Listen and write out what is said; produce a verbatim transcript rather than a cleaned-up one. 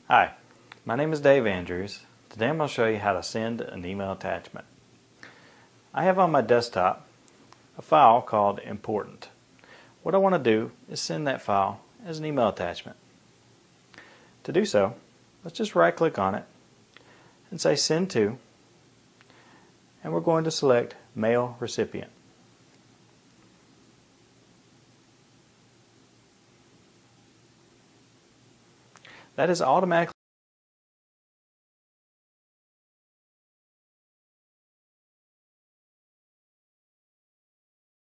Hi, my name is Dave Andrews. Today I'm going to show you how to send an email attachment. I have on my desktop a file called Important. What I want to do is send that file as an email attachment. To do so, let's just right click on it and say Send To, and we're going to select Mail Recipient. That is automatically